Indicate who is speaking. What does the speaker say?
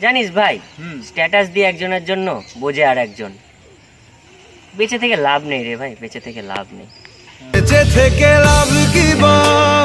Speaker 1: জানিস ভাই, স্ট্যাটাস দিয়ে একজনের জন্য বোঝে আর একজন। বেঁচে থেকে লাভ নেই রে ভাই, বেঁচে থেকে লাভ নেই।
Speaker 2: বেঁচে থেকে লাভ কি বল?